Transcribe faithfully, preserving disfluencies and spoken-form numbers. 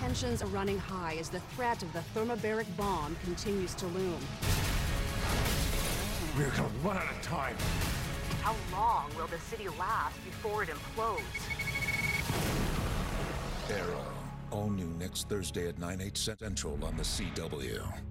Tensions are running high as the threat of the thermobaric bomb continues to loom. We're gonna run out of time. How long will the city last before it implodes? Arrow. All new next Thursday at nine, eight Central on the C W.